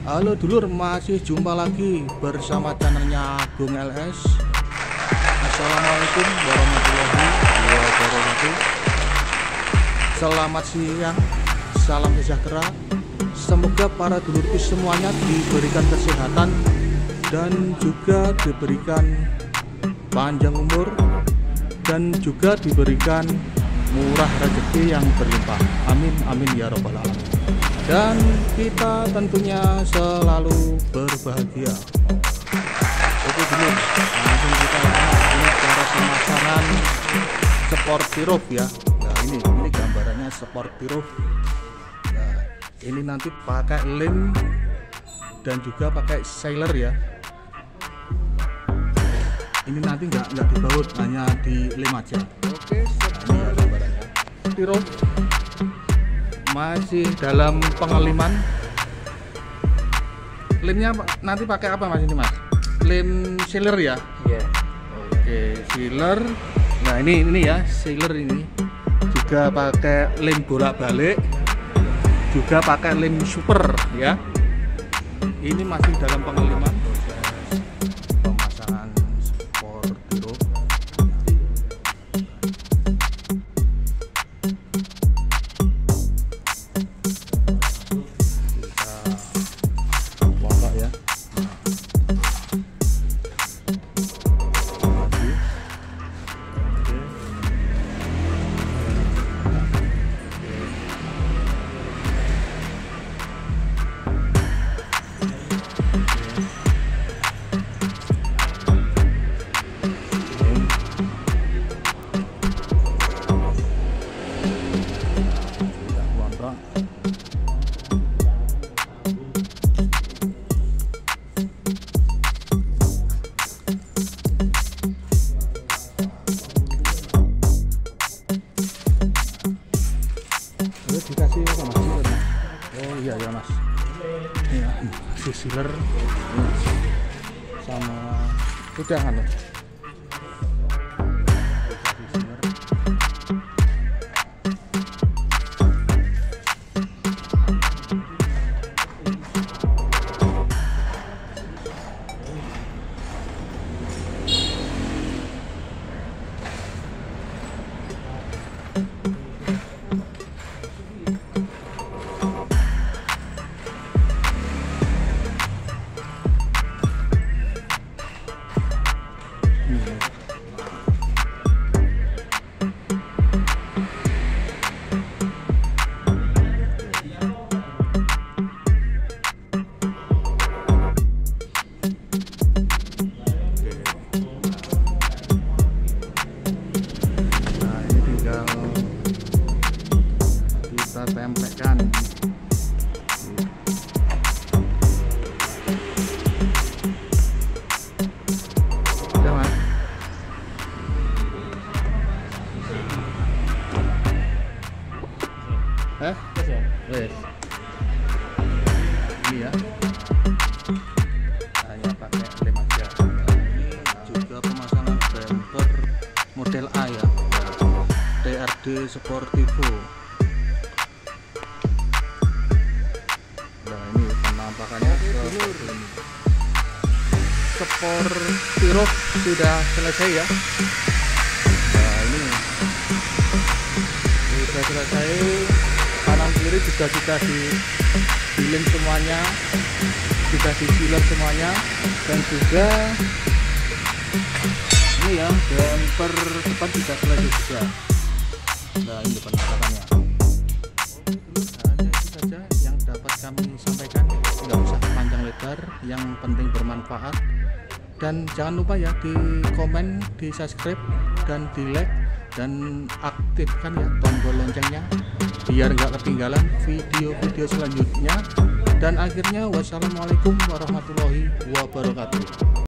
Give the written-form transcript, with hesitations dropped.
Halo dulur, masih jumpa lagi bersama channelnya Agung LS. Assalamualaikum warahmatullahi wabarakatuh. Selamat siang, salam sejahtera. Semoga para dulurku semuanya diberikan kesehatan dan juga diberikan panjang umur dan juga diberikan murah rezeki yang berlimpah. Amin amin ya robbal alamin. Dan kita tentunya selalu berbahagia. Oke dulu, langsung kita lihat ini cara pemasangan sporty roof ya. Nah ini gambarannya sporty roof. Nah ini nanti pakai lem dan juga pakai sealer ya. Ini nanti nggak dibaut, hanya di lem aja. Oke, nah, ini ya gambarannya. Sporty roof masih dalam pengeliman. Lemnya nanti pakai apa mas ini mas? Lem sealer ya? Iya. Oke, sealer. Nah ini ya sealer ini juga pakai lem bolak-balik, juga pakai lem super ya. Ini masih dalam pengeliman proses pemasangan sporty roof. Dikasih apa mas? Sealer, oh iya ya mas. Iya, si sealer sama udah kan ya? Tempelkan udah mas. Wes ini ya hanya pakai lem aja. Ini juga pemasangan bumper model A ya, TRD Sportivo. Penampakannya seperti ini. Sporty roof sudah selesai ya. Nah ini sudah selesai, kanan kiri juga sudah di lem semuanya, sudah di sealer semuanya, dan juga ini ya bumper depan sudah selesai juga. Nah ini penampakannya. Hanya itu saja yang dapat kami sampaikan, nggak usah panjang lebar, yang penting bermanfaat. Dan jangan lupa ya di komen, di subscribe, dan di like, dan aktifkan ya tombol loncengnya biar nggak ketinggalan video-video selanjutnya. Dan akhirnya wassalamualaikum warahmatullahi wabarakatuh.